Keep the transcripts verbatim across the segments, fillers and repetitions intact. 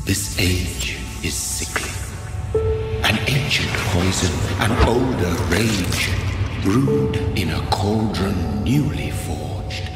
This age is sickly. An ancient poison, an older rage, brewed in a cauldron newly forged.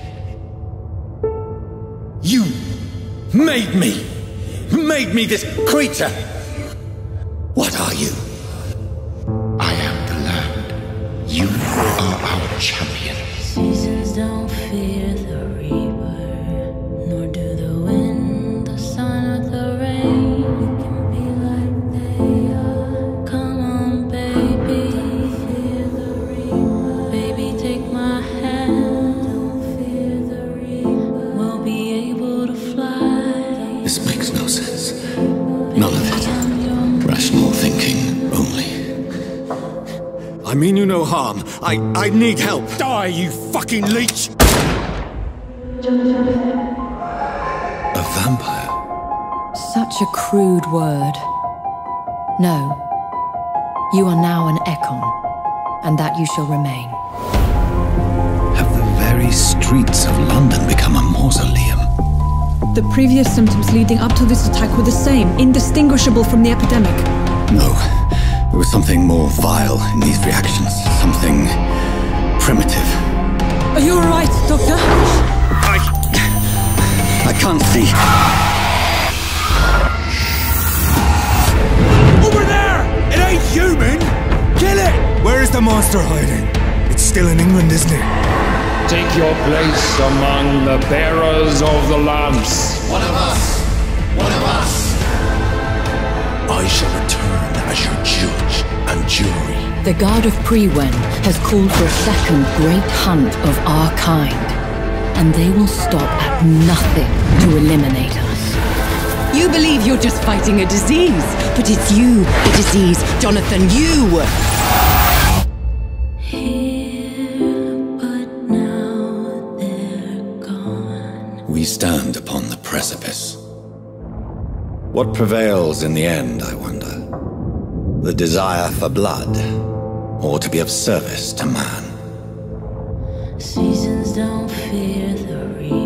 You made me! Made me this creature! What are you? I am the land. You are our champion. Seasons don't fear the reaper, nor do the wind, the sun, or the rain. You can be like they are. Come on, baby, don't fear the reaper. Baby, take my hand, don't fear the reaper. We'll be able to fly. This makes no sense. None of it. Rational thinking only. I mean you no harm. I, I need help. Die, you fucking leech! A vampire? Such a crude word. No. You are now an Ekon, and that you shall remain. Have the very streets of London become a mausoleum? The previous symptoms leading up to this attack were the same, indistinguishable from the epidemic. No. There was something more vile in these reactions. Something primitive. Are you alright, Doctor? I... I can't see. Over there! It ain't human! Kill it! Where is the monster hiding? It's still in England, isn't it? Take your place among the bearers of the lamps. One of us! One of us! I shall return as your judge and jury. The Guard of Priwen has called for a second great hunt of our kind, and they will stop at nothing to eliminate us. You believe you're just fighting a disease, but it's you, the disease, Jonathan, you! Here, but now they're gone. We stand upon the precipice. What prevails in the end, I wonder? The desire for blood, or to be of service to man? Seasons don't fear the reaper.